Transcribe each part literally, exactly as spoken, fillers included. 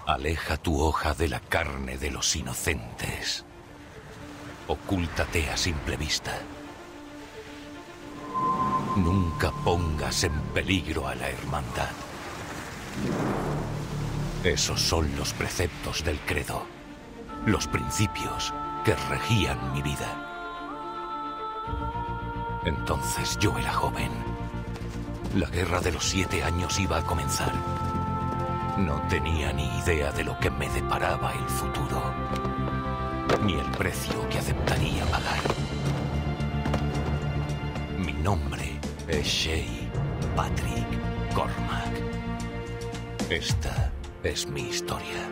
Aleja tu hoja de la carne de los inocentes. Ocúltate a simple vista. Nunca pongas en peligro a la hermandad. Esos son los preceptos del credo, los principios que regían mi vida. Entonces yo era joven. La guerra de los siete años iba a comenzar. No tenía ni idea de lo que me deparaba el futuro, ni el precio que aceptaría pagar. Mi nombre es Shay Patrick Cormac. Esta es mi historia.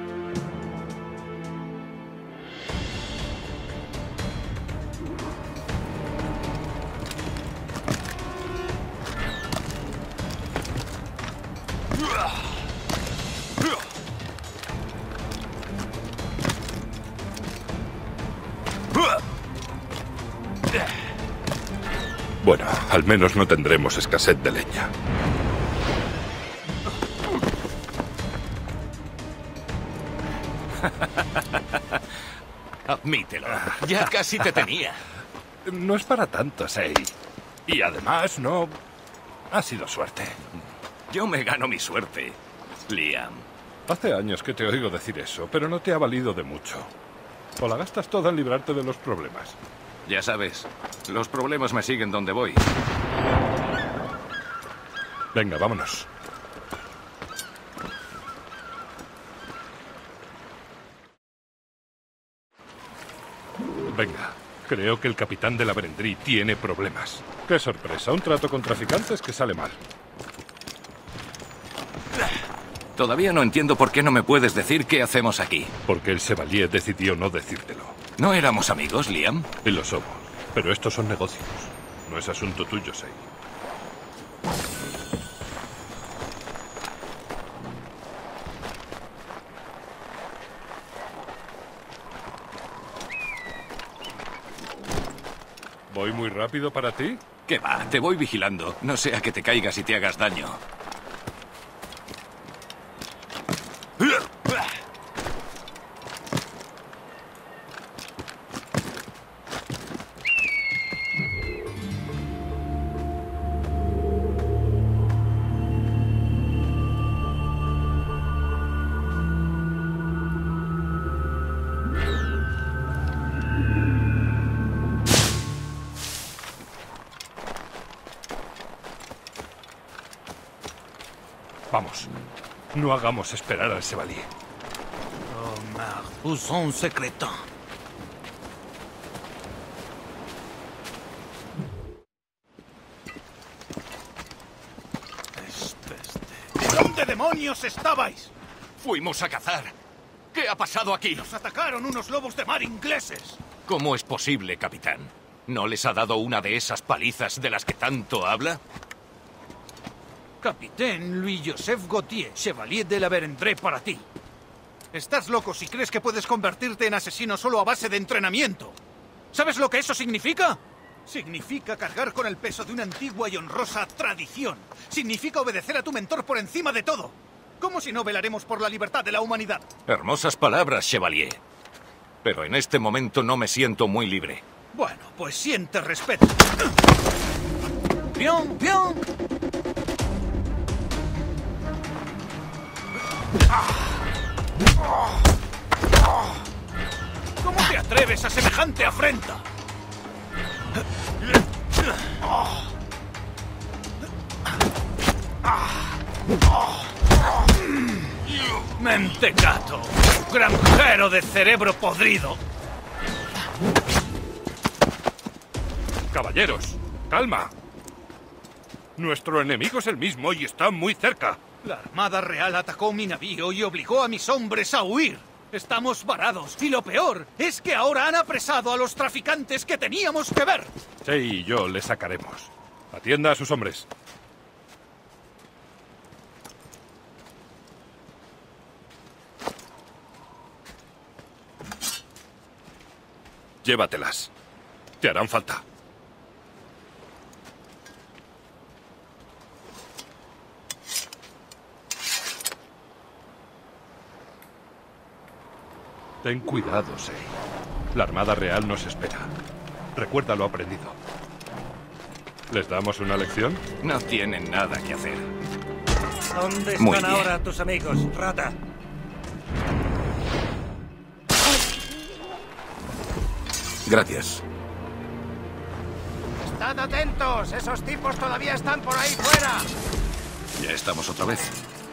Bueno, al menos no tendremos escasez de leña. Admítelo, ya casi te tenía. No es para tanto, Shay. Y además, no... ha sido suerte. Yo me gano mi suerte, Liam. Hace años que te oigo decir eso, pero no te ha valido de mucho. O la gastas toda en librarte de los problemas. Ya sabes, los problemas me siguen donde voy. Venga, vámonos. Venga, creo que el capitán de la Berendry tiene problemas. ¡Qué sorpresa! Un trato con traficantes que sale mal. Todavía no entiendo por qué no me puedes decir qué hacemos aquí. Porque el Chevalier decidió no decírtelo. ¿No éramos amigos, Liam? Y lo somos. Pero estos son negocios. No es asunto tuyo, Shay. ¿Voy muy rápido para ti? ¿Qué va? Te voy vigilando. No sea que te caigas y te hagas daño. Vamos. No hagamos esperar al Chevalier. Oh, merde. Où sont secrétaires? ¿De dónde demonios estabais? Fuimos a cazar. ¿Qué ha pasado aquí? Nos atacaron unos lobos de mar ingleses. ¿Cómo es posible, capitán? ¿No les ha dado una de esas palizas de las que tanto habla? Capitán Louis-Joseph Gauthier, Chevalier de la Berendré para ti. Estás loco si crees que puedes convertirte en asesino solo a base de entrenamiento. ¿Sabes lo que eso significa? Significa cargar con el peso de una antigua y honrosa tradición. Significa obedecer a tu mentor por encima de todo. ¿Cómo si no velaremos por la libertad de la humanidad? Hermosas palabras, Chevalier. Pero en este momento no me siento muy libre. Bueno, pues siente respeto. ¡Pion, pion! ¿Cómo te atreves a semejante afrenta? Mentecato, granjero de cerebro podrido. Caballeros, calma. Nuestro enemigo es el mismo y está muy cerca. La Armada Real atacó mi navío y obligó a mis hombres a huir. Estamos varados y lo peor es que ahora han apresado a los traficantes que teníamos que ver. Sí, y yo le sacaremos. Atienda a sus hombres. Llévatelas. Te harán falta. Ten cuidado, Sei. La Armada Real nos espera. Recuerda lo aprendido. ¿Les damos una lección? No tienen nada que hacer. ¿Dónde Muy están bien. ahora tus amigos, rata? Gracias. ¡Estad atentos! ¡Esos tipos todavía están por ahí fuera! Ya estamos otra vez.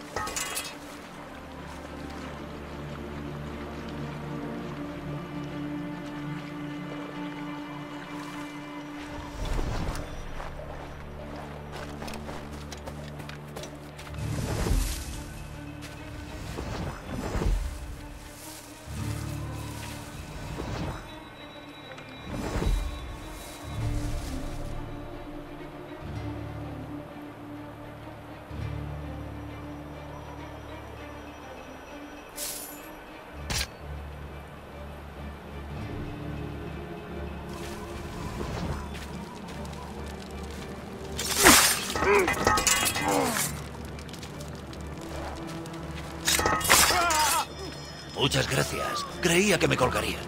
Muchas gracias. Creía que me colgarían.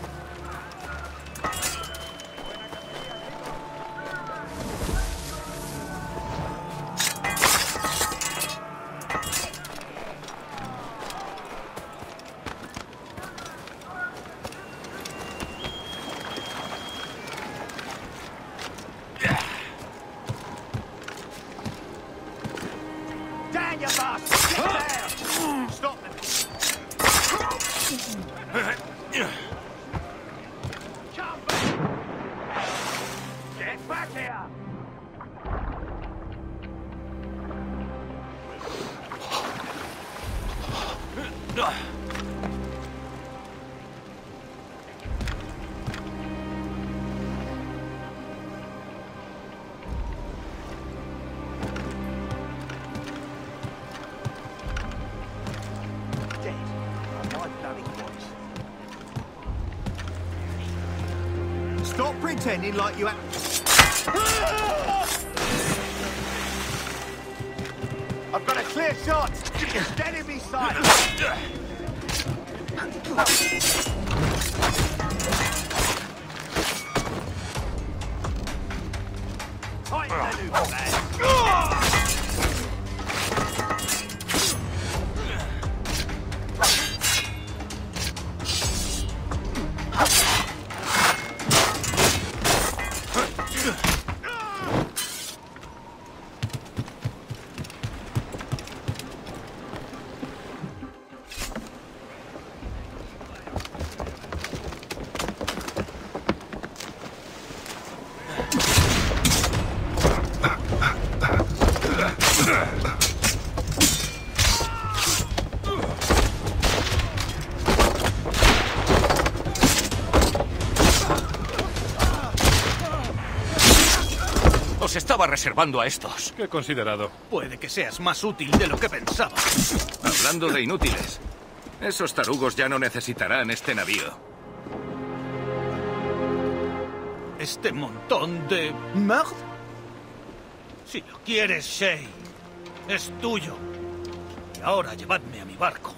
Stop pretending like you. I've got a clear shot. It's enemy side. Tight maneuver, man. Os estaba reservando a estos. ¿Qué he considerado? Puede que seas más útil de lo que pensaba. Hablando de inútiles, esos tarugos ya no necesitarán este navío. Este montón de... merde. Si lo quieres, Shay, es tuyo. Y ahora llevadme a mi barco.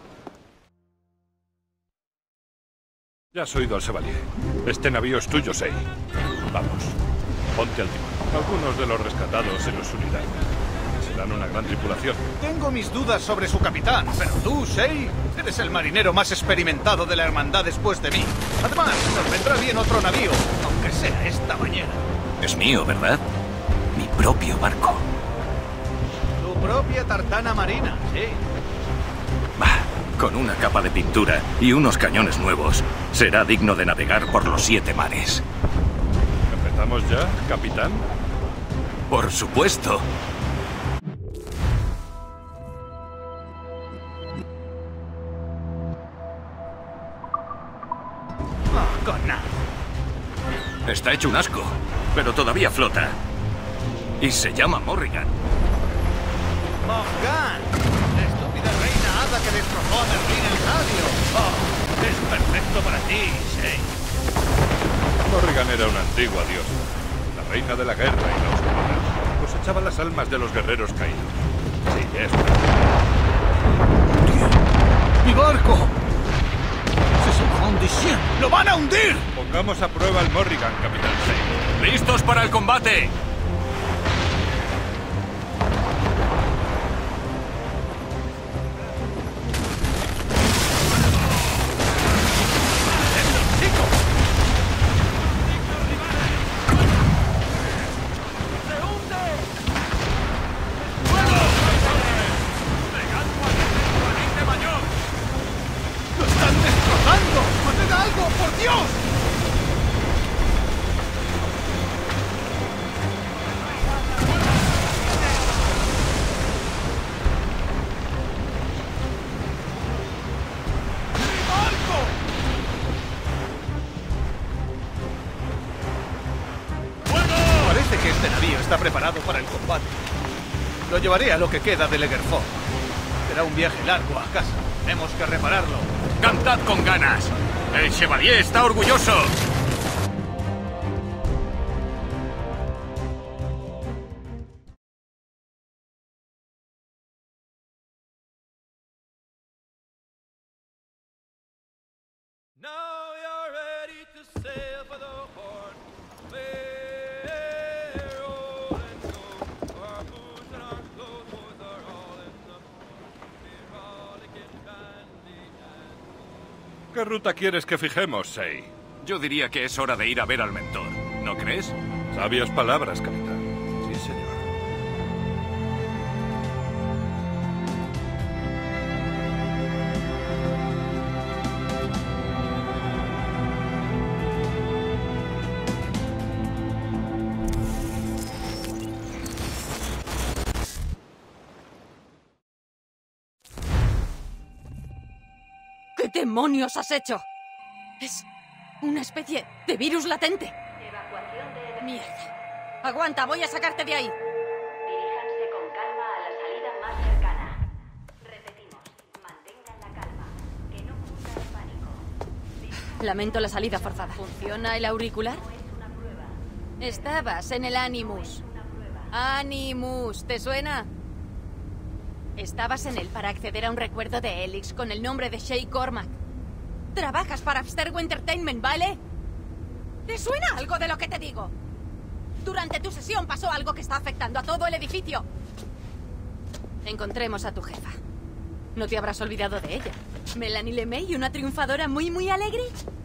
Ya has oído al Chevalier. Este navío es tuyo, Sei. Vamos, ponte al timón. Algunos de los rescatados se nos unirán. Serán una gran tripulación. Tengo mis dudas sobre su capitán, pero tú, Shay, eres el marinero más experimentado de la hermandad después de mí. Además, nos vendrá bien otro navío, aunque sea esta mañana. Es mío, ¿verdad? Mi propio barco. Tu propia tartana marina, sí. Bah, con una capa de pintura y unos cañones nuevos, será digno de navegar por los siete mares. ¿Empezamos ya, capitán? Por supuesto. Oh, con nada. Está hecho un asco, pero todavía flota. Y se llama Morrigan. Morgan, la estúpida reina hada que destrozó a Merlín el sabio. Oh, es perfecto para ti, Shay. Morrigan era una antigua diosa, la reina de la guerra y la oscuridad. Cosechaba las almas de los guerreros caídos. Sí, es verdad. ¡Mi barco! condición. ¡Lo van a hundir! Pongamos a prueba el Morrigan, Capitán Shea. ¡Listos para el combate! Que este navío está preparado para el combate. Lo llevaré a lo que queda de Legerford. Será un viaje largo a casa. Tenemos que repararlo. ¡Cantad con ganas! ¡El Chevalier está orgulloso! ¿Qué ruta quieres que fijemos, Shea? Yo diría que es hora de ir a ver al mentor. ¿No crees? Sabias palabras, capitán. Sí, señor. ¿Qué demonios has hecho? Es una especie de virus latente. Evacuación de... Mierda. Aguanta, voy a sacarte de ahí. Diríjanse con calma a la salida más cercana. Repetimos, mantengan la calma. Que no cunda el pánico. Lamento la salida forzada. ¿Funciona el auricular? No es una prueba. Estabas en el Animus. Una prueba. Animus, ¿te suena? Estabas en él para acceder a un recuerdo de Helix con el nombre de Shea Cormac. Trabajas para Abstergo Entertainment, ¿vale? ¿Te suena algo de lo que te digo? Durante tu sesión pasó algo que está afectando a todo el edificio. Encontremos a tu jefa. No te habrás olvidado de ella. Melanie LeMay, una triunfadora muy, muy alegre.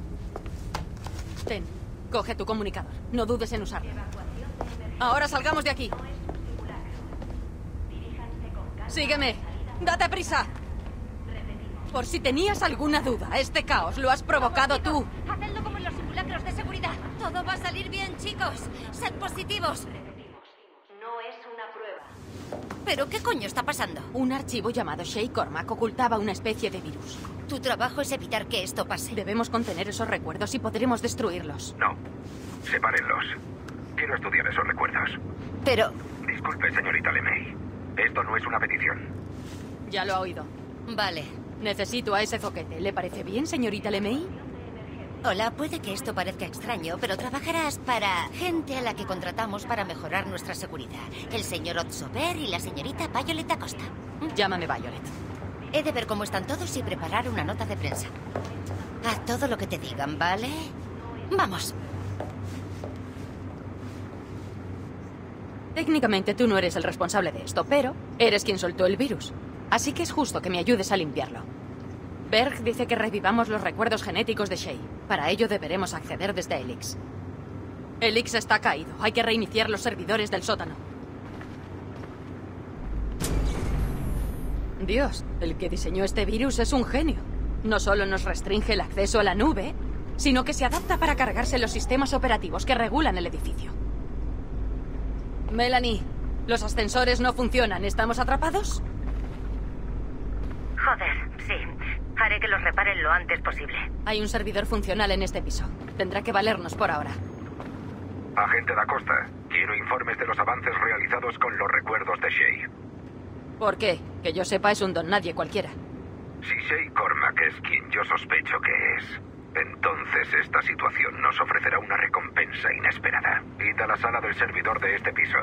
Ten, coge tu comunicador. No dudes en usarlo. Evacuación de emergencia. Ahora salgamos de aquí. No es un simulacro. Diríjanse con calma. Sígueme. ¡Date prisa! Repetimos. Por si tenías alguna duda, este caos lo has provocado tú. Hacedlo como en los simulacros de seguridad. Todo va a salir bien, chicos. Sed positivos. Repetimos. No es una prueba. ¿Pero qué coño está pasando? Un archivo llamado Shea Cormac ocultaba una especie de virus. Tu trabajo es evitar que esto pase. Debemos contener esos recuerdos y podremos destruirlos. No. Sepárenlos. Quiero estudiar esos recuerdos. Pero... Disculpe, señorita LeMay. Esto no es una petición. Ya lo ha oído. Vale. Necesito a ese zoquete. ¿Le parece bien, señorita LeMay? Hola, puede que esto parezca extraño, pero trabajarás para gente a la que contratamos para mejorar nuestra seguridad. El señor Otsober y la señorita Violet Acosta. Llámame Violet. He de ver cómo están todos y preparar una nota de prensa. Haz todo lo que te digan, ¿vale? Vamos. Técnicamente tú no eres el responsable de esto, pero eres quien soltó el virus. Así que es justo que me ayudes a limpiarlo. Berg dice que revivamos los recuerdos genéticos de Shea. Para ello deberemos acceder desde Helix. Helix está caído. Hay que reiniciar los servidores del sótano. Dios, el que diseñó este virus es un genio. No solo nos restringe el acceso a la nube, sino que se adapta para cargarse los sistemas operativos que regulan el edificio. Melanie, los ascensores no funcionan. ¿Estamos atrapados? Joder, sí. Haré que los reparen lo antes posible. Hay un servidor funcional en este piso. Tendrá que valernos por ahora. Agente da Costa, quiero informes de los avances realizados con los recuerdos de Shea. ¿Por qué? Que yo sepa es un don nadie cualquiera. Si Shea Cormac es quien yo sospecho que es, entonces esta situación nos ofrecerá una recompensa inesperada. Id a la sala del servidor de este piso.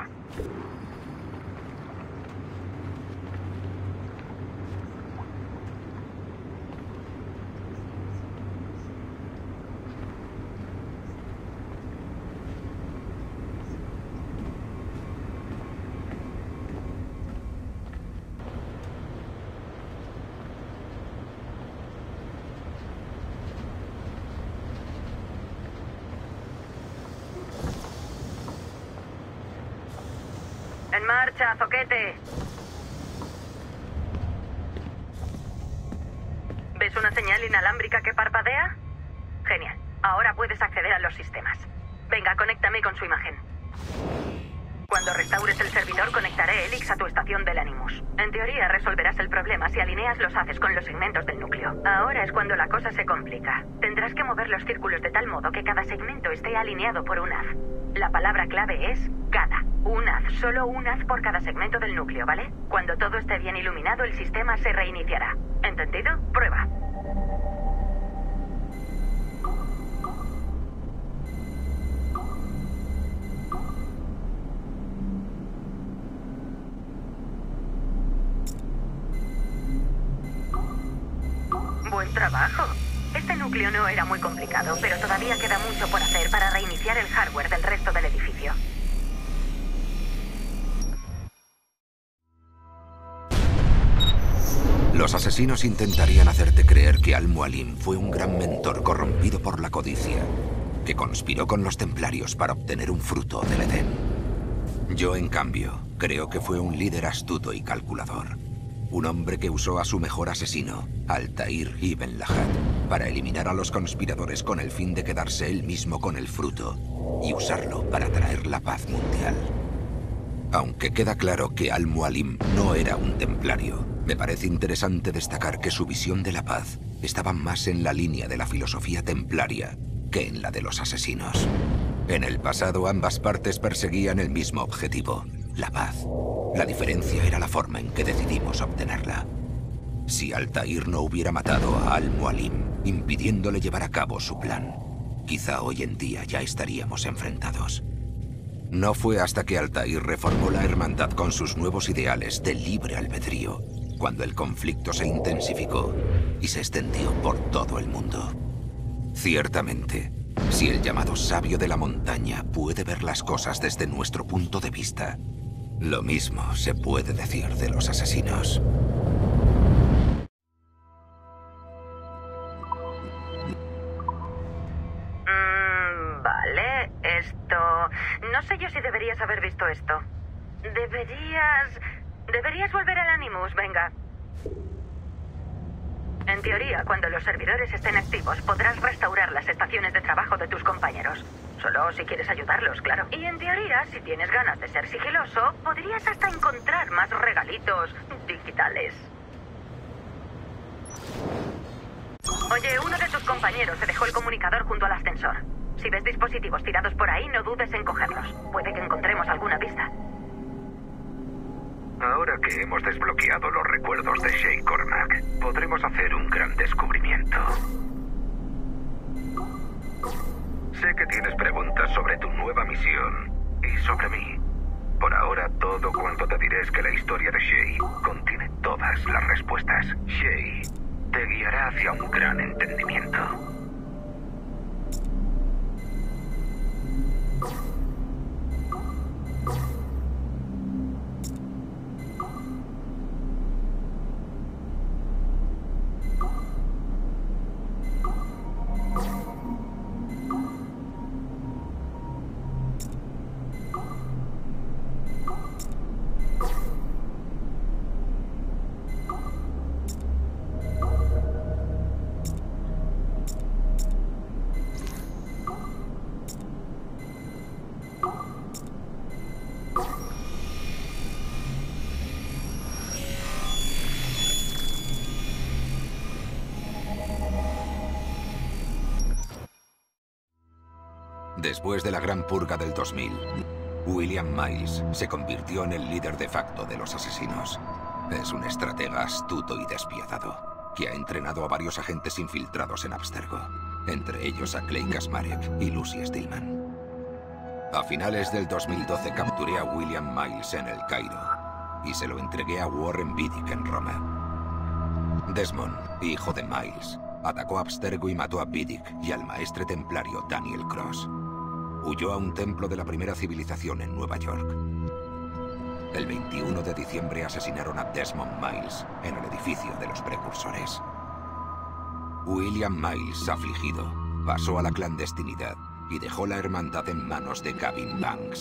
En marcha, zoquete. ¿Ves una señal inalámbrica que parpadea? Genial. Ahora puedes acceder a los sistemas. Venga, conéctame con su imagen. Cuando restaures el servidor, conectaré Helix a tu estación del Animus. En teoría, resolverás el problema si alineas los haces con los segmentos del núcleo. Ahora es cuando la cosa se complica. Tendrás que mover los círculos de tal modo que cada segmento esté alineado por un haz. La palabra clave es cada. Un haz, solo un haz por cada segmento del núcleo, ¿vale? Cuando todo esté bien iluminado, el sistema se reiniciará. ¿Entendido? Prueba. Buen trabajo. Este núcleo no era muy complicado, pero todavía queda mucho por hacer para reiniciar el hardware del resto del edificio. Los asesinos intentarían hacerte creer que Al-Mualim fue un gran mentor corrompido por la codicia, que conspiró con los templarios para obtener un fruto del Edén. Yo, en cambio, creo que fue un líder astuto y calculador. Un hombre que usó a su mejor asesino, Altair ibn Lahad, para eliminar a los conspiradores con el fin de quedarse él mismo con el fruto y usarlo para traer la paz mundial. Aunque queda claro que Al-Mualim no era un templario, me parece interesante destacar que su visión de la paz estaba más en la línea de la filosofía templaria que en la de los asesinos. En el pasado ambas partes perseguían el mismo objetivo, la paz. La diferencia era la forma en que decidimos obtenerla. Si Altair no hubiera matado a Al-Mualim, impidiéndole llevar a cabo su plan, quizá hoy en día ya estaríamos enfrentados. No fue hasta que Altair reformó la hermandad con sus nuevos ideales de libre albedrío, cuando el conflicto se intensificó y se extendió por todo el mundo. Ciertamente, si el llamado sabio de la montaña puede ver las cosas desde nuestro punto de vista, lo mismo se puede decir de los asesinos. Mm, vale, esto... No sé yo si deberías haber visto esto. Deberías... Deberías volver al Animus, venga. En teoría, cuando los servidores estén activos, podrás restaurar las estaciones de trabajo de tus compañeros. Solo si quieres ayudarlos, claro. Y en teoría, si tienes ganas de ser sigiloso, podrías hasta encontrar más regalitos digitales. Oye, uno de tus compañeros se dejó el comunicador junto al ascensor. Si ves dispositivos tirados por ahí, no dudes en cogerlos. Puede que encontremos alguna pista. Ahora que hemos desbloqueado los recuerdos de Shay Cormac, podremos hacer un gran descubrimiento. Sé que tienes preguntas sobre tu nueva misión y sobre mí. Por ahora, todo cuanto te diré es que la historia de Shay contiene todas las respuestas. Shay te guiará hacia un gran entendimiento. Después de la gran purga del dos mil, William Miles se convirtió en el líder de facto de los asesinos. Es un estratega astuto y despiadado, que ha entrenado a varios agentes infiltrados en Abstergo, entre ellos a Clay Kasmarek y Lucy Stillman. A finales del dos mil doce capturé a William Miles en el Cairo y se lo entregué a Warren Vidic en Roma. Desmond, hijo de Miles, atacó a Abstergo y mató a Vidic y al maestre templario Daniel Cross. Huyó a un templo de la primera civilización en Nueva York. El veintiuno de diciembre asesinaron a Desmond Miles en el edificio de los precursores. William Miles, afligido, pasó a la clandestinidad y dejó la hermandad en manos de Gavin Banks,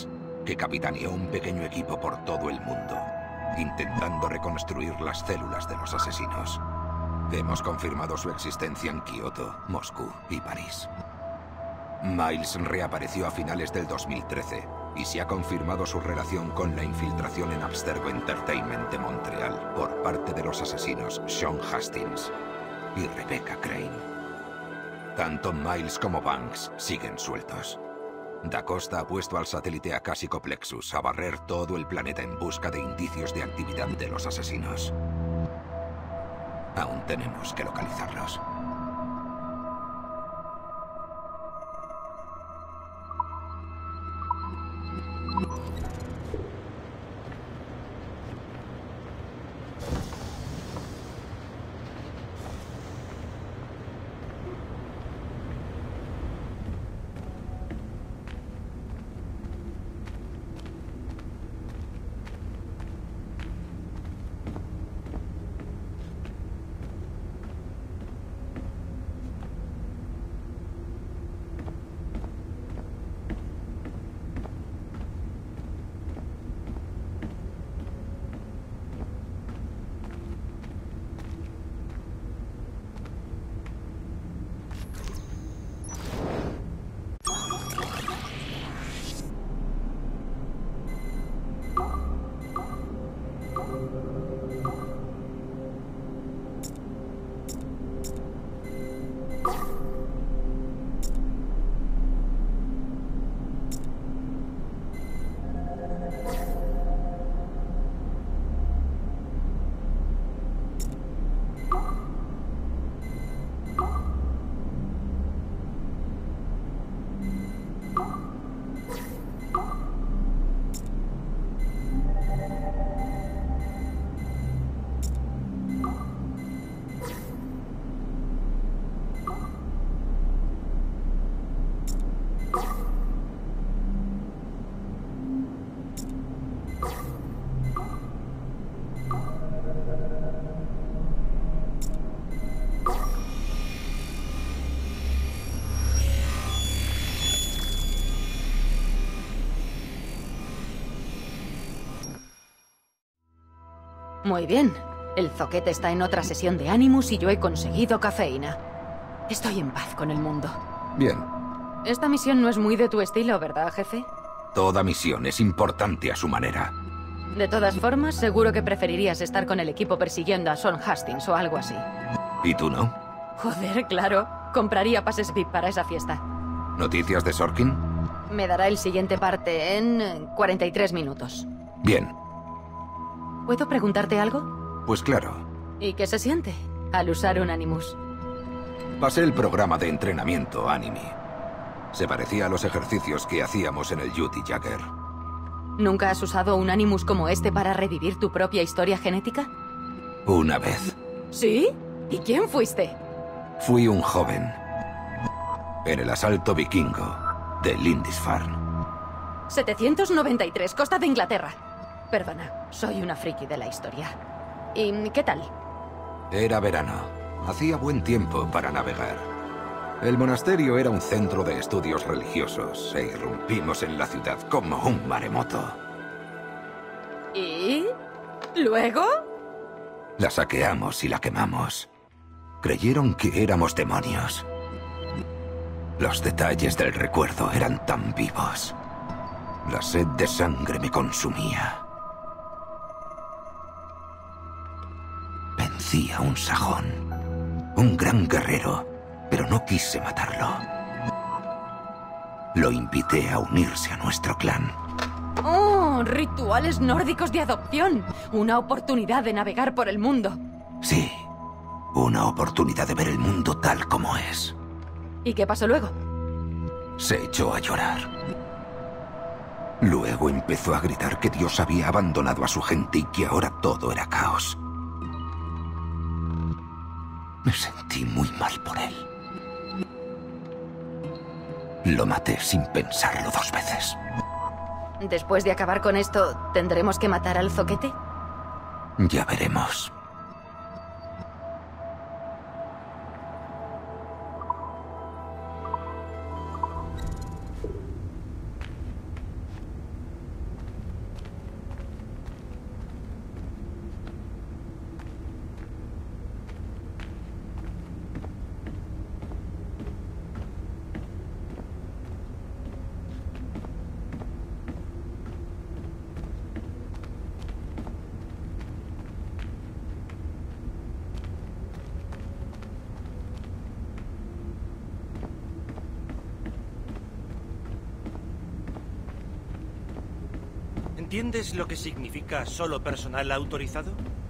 que capitaneó un pequeño equipo por todo el mundo, intentando reconstruir las células de los asesinos. Hemos confirmado su existencia en Kioto, Moscú y París. Miles reapareció a finales del dos mil trece y se ha confirmado su relación con la infiltración en Abstergo Entertainment de Montreal por parte de los asesinos Sean Hastings y Rebecca Crane. Tanto Miles como Banks siguen sueltos. Da Costa ha puesto al satélite Akashico Plexus a barrer todo el planeta en busca de indicios de actividad de los asesinos. Aún tenemos que localizarlos. Muy bien. El zoquete está en otra sesión de Animus y yo he conseguido cafeína. Estoy en paz con el mundo. Bien. Esta misión no es muy de tu estilo, ¿verdad, jefe? Toda misión es importante a su manera. De todas formas, seguro que preferirías estar con el equipo persiguiendo a Sean Hastings o algo así. ¿Y tú no? Joder, claro. Compraría pases V I P para esa fiesta. ¿Noticias de Sorkin? Me dará el siguiente parte en cuarenta y tres minutos. Bien. ¿Puedo preguntarte algo? Pues claro. ¿Y qué se siente al usar un Animus? Pasé el programa de entrenamiento Anime. Se parecía a los ejercicios que hacíamos en el Duty Jagger. ¿Nunca has usado un Animus como este para revivir tu propia historia genética? Una vez. ¿Sí? ¿Y quién fuiste? Fui un joven. En el asalto vikingo de Lindisfarne. setecientos noventa y tres, costa de Inglaterra. Perdona, soy una friki de la historia. ¿Y qué tal? Era verano. Hacía buen tiempo para navegar. El monasterio era un centro de estudios religiosos e irrumpimos en la ciudad como un maremoto. ¿Y luego? La saqueamos y la quemamos. Creyeron que éramos demonios. Los detalles del recuerdo eran tan vivos. La sed de sangre me consumía. Vencí a un sajón, un gran guerrero, pero no quise matarlo. Lo invité a unirse a nuestro clan. ¡Oh! Rituales nórdicos de adopción. Una oportunidad de navegar por el mundo. Sí, una oportunidad de ver el mundo tal como es. ¿Y qué pasó luego? Se echó a llorar. Luego empezó a gritar que Dios había abandonado a su gente y que ahora todo era caos. Me sentí muy mal por él. Lo maté sin pensarlo dos veces. Después de acabar con esto, ¿tendremos que matar al zoquete? Ya veremos. ¿Entiendes lo que significa solo personal autorizado?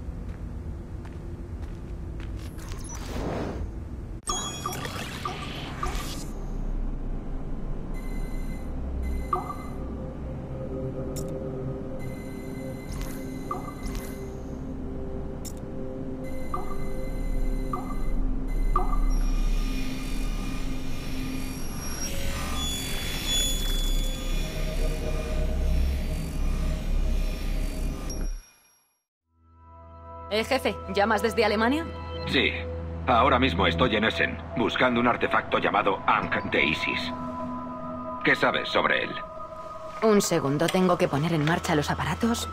Eh, jefe, ¿llamas desde Alemania? Sí. Ahora mismo estoy en Essen, buscando un artefacto llamado Ankh de Isis. ¿Qué sabes sobre él? Un segundo, tengo que poner en marcha los aparatos.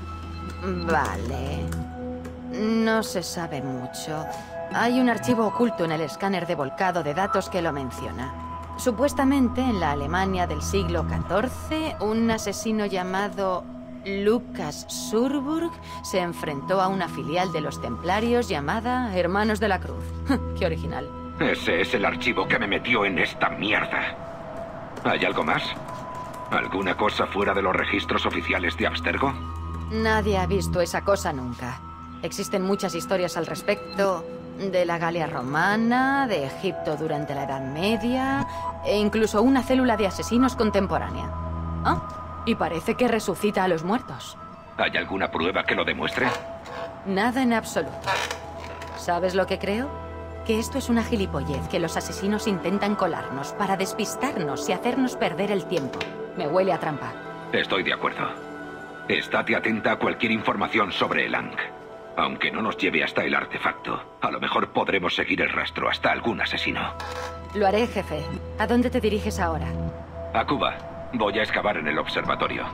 Vale. No se sabe mucho. Hay un archivo oculto en el escáner de volcado de datos que lo menciona. Supuestamente, en la Alemania del siglo catorce, un asesino llamado Lucas Surburg se enfrentó a una filial de los templarios llamada Hermanos de la Cruz. ¡Qué original! Ese es el archivo que me metió en esta mierda. ¿Hay algo más? ¿Alguna cosa fuera de los registros oficiales de Abstergo? Nadie ha visto esa cosa nunca. Existen muchas historias al respecto, de la Galia romana, de Egipto durante la Edad Media, e incluso una célula de asesinos contemporánea. ¿Ah? Y parece que resucita a los muertos. ¿Hay alguna prueba que lo demuestre? Nada en absoluto. ¿Sabes lo que creo? Que esto es una gilipollez que los asesinos intentan colarnos para despistarnos y hacernos perder el tiempo. Me huele a trampa. Estoy de acuerdo. Estate atenta a cualquier información sobre el Ankh. Aunque no nos lleve hasta el artefacto, a lo mejor podremos seguir el rastro hasta algún asesino. Lo haré, jefe. ¿A dónde te diriges ahora? A Cuba. Voy a excavar en el observatorio.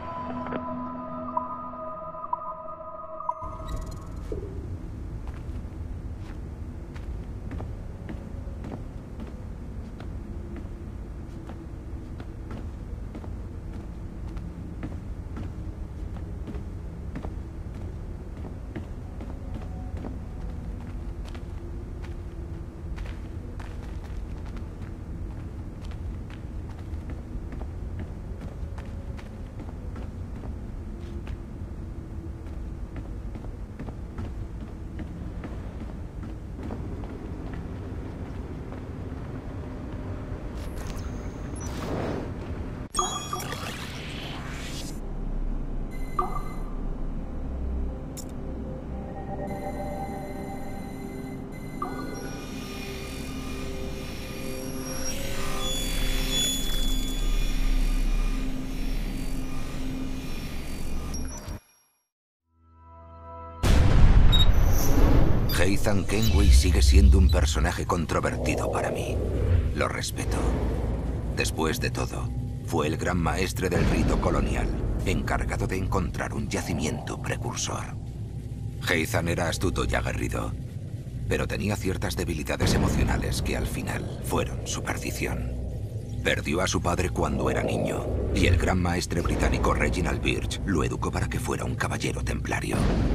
Heathan Kenway sigue siendo un personaje controvertido para mí. Lo respeto. Después de todo, fue el gran maestre del rito colonial, encargado de encontrar un yacimiento precursor. Heathan era astuto y aguerrido, pero tenía ciertas debilidades emocionales que al final fueron su perdición. Perdió a su padre cuando era niño, y el gran maestre británico Reginald Birch lo educó para que fuera un caballero templario.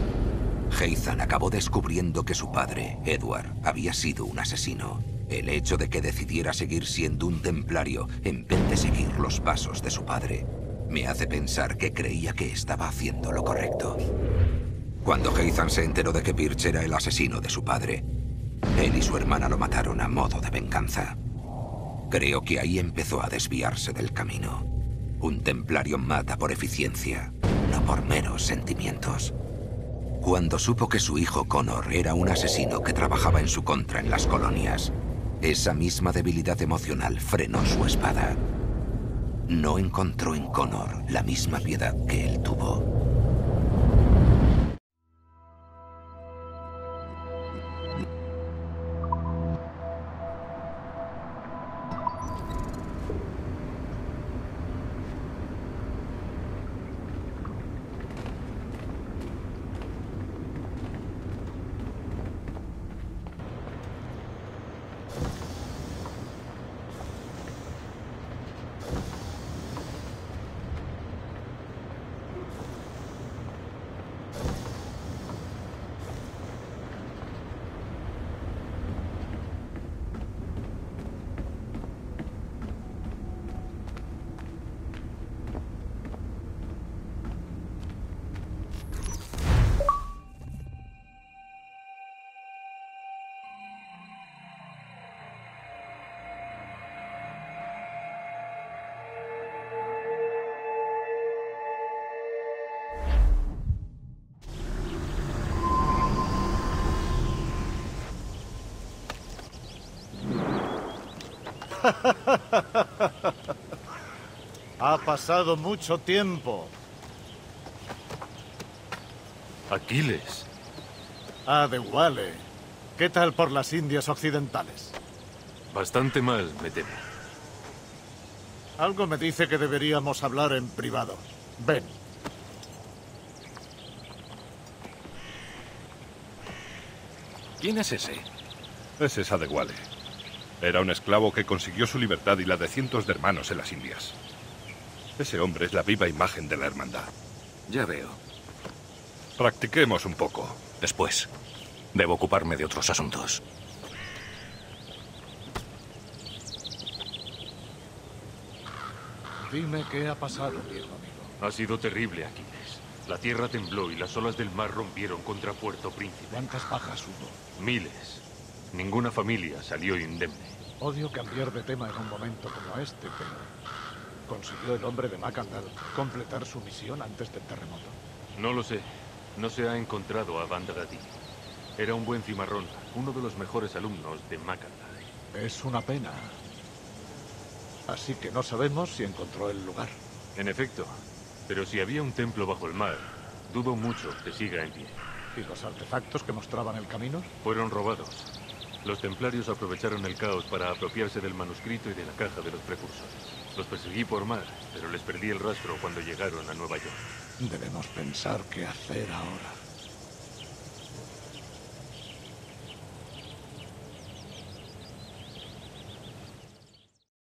Heathan acabó descubriendo que su padre, Edward, había sido un asesino. El hecho de que decidiera seguir siendo un templario en vez de seguir los pasos de su padre me hace pensar que creía que estaba haciendo lo correcto. Cuando Heathan se enteró de que Birch era el asesino de su padre, él y su hermana lo mataron a modo de venganza. Creo que ahí empezó a desviarse del camino. Un templario mata por eficiencia, no por meros sentimientos. Cuando supo que su hijo Connor era un asesino que trabajaba en su contra en las colonias, esa misma debilidad emocional frenó su espada. No encontró en Connor la misma piedad que él tuvo. Ha pasado mucho tiempo. Aquiles. Adewale. ¿Qué tal por las Indias Occidentales? Bastante mal, me temo. Algo me dice que deberíamos hablar en privado. Ven. ¿Quién es ese? Ese es Adewale. Era un esclavo que consiguió su libertad y la de cientos de hermanos en las Indias. Ese hombre es la viva imagen de la hermandad. Ya veo. Practiquemos un poco. Después. Debo ocuparme de otros asuntos. Dime qué ha pasado, viejo amigo. Ha sido terrible, Aquiles. La tierra tembló y las olas del mar rompieron contra Puerto Príncipe. ¿Cuántas bajas hubo? Miles. Ninguna familia salió indemne. Odio cambiar de tema en un momento como este, pero... ¿consiguió el hombre de Macandal completar su misión antes del terremoto? No lo sé. No se ha encontrado a Bandarati. Era un buen cimarrón, uno de los mejores alumnos de Macandal. Es una pena. Así que no sabemos si encontró el lugar. En efecto. Pero si había un templo bajo el mar, dudo mucho que siga en pie. ¿Y los artefactos que mostraban el camino? Fueron robados. Los templarios aprovecharon el caos para apropiarse del manuscrito y de la caja de los precursores. Los perseguí por mar, pero les perdí el rastro cuando llegaron a Nueva York. Debemos pensar qué hacer ahora.